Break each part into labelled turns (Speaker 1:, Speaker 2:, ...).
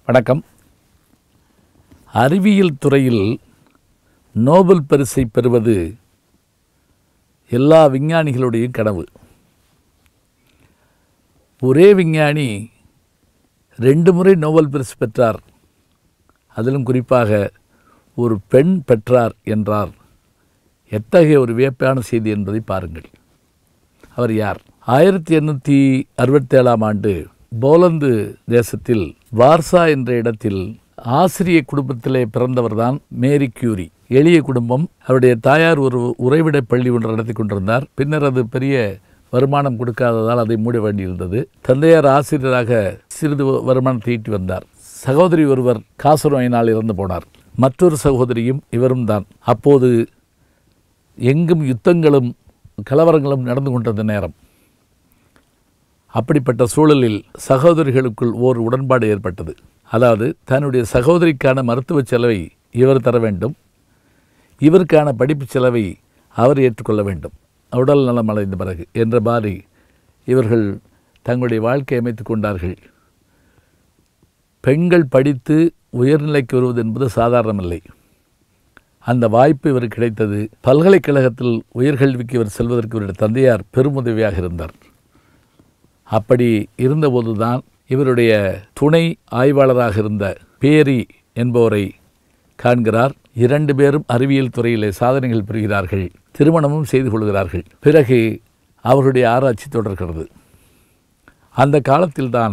Speaker 1: வணக்கம். அறிவியல் துறையில் நோபல் பரிசை பெறுவது எல்லா விஞ்ஞானிகளுடைய கனவு. ஒரே விஞ்ஞானி 2 முறை நோபல் பரிசு பெற்றார். அதிலும் குறிப்பாக ஒரு பெண் பெற்றார் என்றார். எத்தகைய ஒரு வியப்பான செய்தி என்பதை பாருங்கள். அவர் யார்? 1867ஆம் ஆண்டு போலந்து தேசத்தில் வார்சா என்ற இடத்தில் ஆசிரிய குடும்பத்திலே பிறந்தவர்தான் மேரி கியூரி. எளிய குடும்பம். அவருடைய தாயார் ஒரு உறைவிட பள்ளி ஒன்று நடத்தி கொண்டிருந்தார். பின்னர் அது பெரிய வருமானம் கொடுக்காததால் அதை மூட வேண்டியிருந்தது. தந்தையார் ஆசிரியராக சிறிது வருமானத்தை ஈட்டி வந்தார். சகோதரி ஒருவர் காசநோயினால் இறந்து போனார். மற்றொரு சகோதரியும் இவரும் தான். அப்போது எங்கும் யுத்தங்களும் கலவரங்களும் நடந்து கொண்டிருந்த நேரம். அப்படிப்பட்ட சூழலில் சகோதரிகளுக்குள் ஓர் உடன்பாடு ஏற்பட்டது. அதாவது தன்னுடைய சகோதரிக்கான மருத்துவ செலவை இவர் தர வேண்டும், இவருக்கான படிப்பு செலவை அவர் ஏற்றுக்கொள்ள வேண்டும், உடல் நலம் அடைந்த பிறகு என்ற மாதிரி இவர்கள் தங்களுடைய வாழ்க்கை அமைத்து கொண்டார்கள். பெண்கள் படித்து உயர்நிலைக்கு வருவது என்பது சாதாரணமில்லை. அந்த வாய்ப்பு இவருக்கு கிடைத்தது. பல்கலைக்கழகத்தில் உயர்கல்விக்கு இவர் செல்வதற்கு இவருடைய தந்தையார் பெருமுதவியாக இருந்தார். அப்படி இருந்தபோது தான் இவருடைய துணை ஆய்வாளராக இருந்த பேரி என்பவரை காண்கிறார். 2 பேரும் அறிவியல் துறையிலே சாதனைகள் புரிகிறார்கள். திருமணமும் செய்து கொள்கிறார்கள். பிறகு அவருடைய ஆராய்ச்சி தொடர்கிறது. அந்த காலத்தில்தான்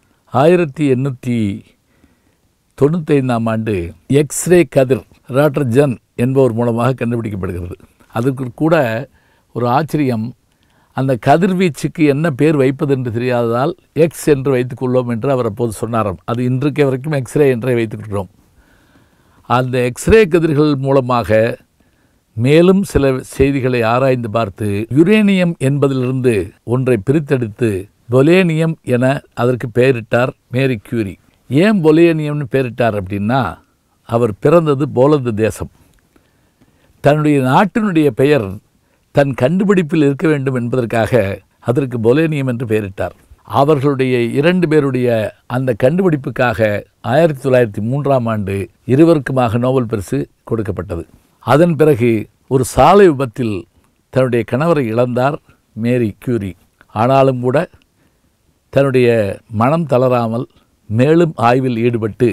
Speaker 1: 1895ஆம் ஆண்டு எக்ஸ்ரே கதிர் ராட்டர் ஜன் என்பவர் மூலமாக கண்டுபிடிக்கப்படுகிறது. அதுக்கு கூட ஒரு ஆச்சரியம். அந்த கதிர்வீச்சுக்கு என்ன பேர் வைப்பது என்று தெரியாததால் எக்ஸ் என்று வைத்துக்கொள்ளோம் என்று அவர் அப்போது சொன்னாராம். அது இன்றைக்கு வரைக்கும் எக்ஸ்ரே என்றே வைத்துக்கிட்டோம். அந்த எக்ஸ்ரே கதிர்கள் மூலமாக மேலும் சில செய்திகளை ஆராய்ந்து பார்த்து யுரேனியம் என்பதிலிருந்து ஒன்றை பிரித்தெடுத்து பொலேனியம் என அதற்கு பெயரிட்டார் மேரி கியூரி. ஏன் பொலேனியம்னு பெயரிட்டார் அப்படின்னா, அவர் பிறந்தது போலந்து தேசம். தன்னுடைய நாட்டினுடைய பெயர் தன் கண்டுபிடிப்பில் இருக்க வேண்டும் என்பதற்காக அதற்கு பொலேனியம் என்று பெயரிட்டார். அவர்களுடைய 2 பேருடைய அந்த கண்டுபிடிப்புக்காக 1903ஆம் ஆண்டு இருவருக்குமாக நோபல் பரிசு கொடுக்கப்பட்டது. அதன் பிறகு ஒரு சாலை விபத்தில் தன்னுடைய கணவரை இழந்தார் மேரி கியூரி. ஆனாலும் கூட தன்னுடைய மனம் தளராமல் மேலும் ஆய்வில் ஈடுபட்டு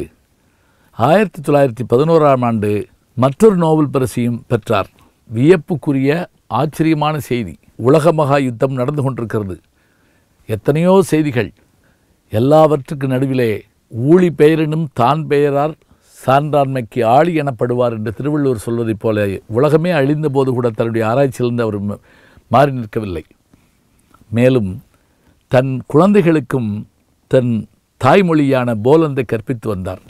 Speaker 1: 1911ஆம் ஆண்டு மற்றொரு நோபல் பரிசையும் பெற்றார். வியப்புக்குரிய ஆச்சரியமான செய்தி. உலக மகா யுத்தம் நடந்து கொண்டிருக்கிறது. எத்தனையோ செய்திகள். எல்லாவற்றுக்கு நடுவிலே ஊழி பெயரினும் தான் பெயரார் சான்றாண்மைக்கு ஆளி எனப்படுவார் என்று திருவள்ளுவர் சொல்வதைப் போல உலகமே அழிந்த போது கூட தன்னுடைய ஆராய்ச்சியிலிருந்து அவர் மாறி நிற்கவில்லை. மேலும் தன் குழந்தைகளுக்கும் தன் தாய்மொழியான போலந்தை கற்பித்து வந்தார்.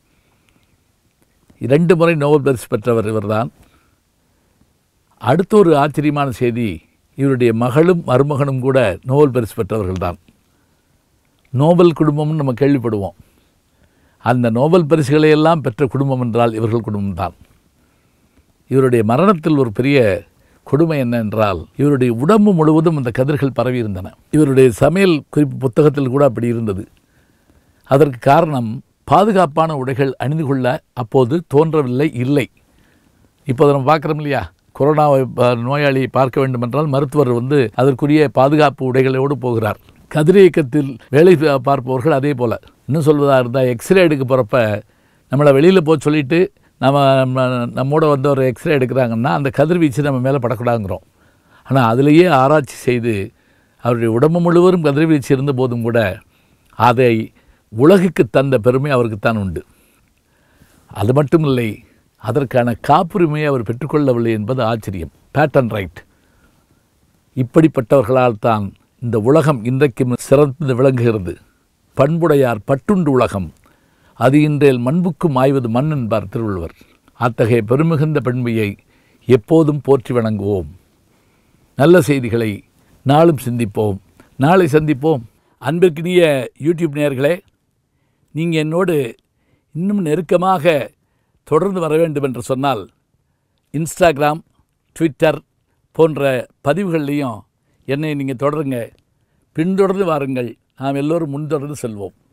Speaker 1: 2 முறை நோபல் பரிசு பெற்றவர் இவர்தான். அடுத்த ஒரு ஆச்சரியமான செய்தி, இவருடைய மகளும் மருமகனும் கூட நோபல் பரிசு பெற்றவர்கள்தான். நோபல் குடும்பம்னு நம்ம கேள்விப்படுவோம். அந்த நோபல் பரிசுகளை எல்லாம் பெற்ற குடும்பம் என்றால் இவர்கள் குடும்பம்தான். இவருடைய மரணத்தில் ஒரு பெரிய கொடுமை என்ன என்றால், இவருடைய உடம்பு முழுவதும் அந்த கதிர்கள் பரவி இருந்தன. இவருடைய சமையல் குறிப்பு புத்தகத்தில் கூட அப்படி இருந்தது. அதற்கு காரணம், பாதுகாப்பான உடைகள் அணிந்து கொள்ள அப்போது தோன்றவில்லை, இல்லை. இப்போது நம்ம பார்க்குறோம் இல்லையா, கொரோனா நோயாளியை பார்க்க வேண்டுமென்றால் மருத்துவர் அதற்குரிய பாதுகாப்பு உடைகளோடு போகிறார். கதிரியக்கத்தில் வேலை பார்ப்பவர்கள் அதே போல். இன்னும் சொல்வதாக இருந்தால், எக்ஸ்ரே எடுக்க போகிறப்ப நம்மளை வெளியில் போக சொல்லிவிட்டு நம்மோட ஒரு எக்ஸ்ரே எடுக்கிறாங்கன்னா அந்த கதிர்வீச்சு நம்ம மேலே படக்கூடாதுங்கிறோம். ஆனால் அதிலேயே ஆராய்ச்சி செய்து அவருடைய உடம்பு முழுவதும் கதிர்வீச்சு இருந்த போதும் கூட அதை உலகுக்கு தந்த பெருமை அவருக்குத்தான் உண்டு. அது மட்டும் இல்லை, அதற்கான காப்புரிமையை அவர் பெற்றுக்கொள்ளவில்லை என்பது ஆச்சரியம். Patent right. இப்படிப்பட்டவர்களால் தான் இந்த உலகம் இன்றைக்கும் சிறந்து விளங்குகிறது. பண்புடையார் பட்டுண்டு உலகம், அது இன்றேல் மண்புக்கும் ஆய்வது மண் என்பார் திருவள்ளுவர். அத்தகைய பெருமிகுந்த பெண்மையை எப்போதும் போற்றி வணங்குவோம். நல்ல செய்திகளை நாளும் சிந்திப்போம். நாளை சந்திப்போம். அன்பிற்கினிய யூடியூப் நேயர்களே, நீங்கள் என்னோடு இன்னும் நெருக்கமாக தொடர்ந்து வர வேண்டும் என்று சொன்னால் இன்ஸ்டாகிராம், ட்விட்டர் போன்ற பதிவுகள்லையும் என்னை நீங்கள் தொடருங்க. பின்தொடர்ந்து வாருங்கள். நாம் எல்லோரும் முன்தொடர்ந்து செல்வோம்.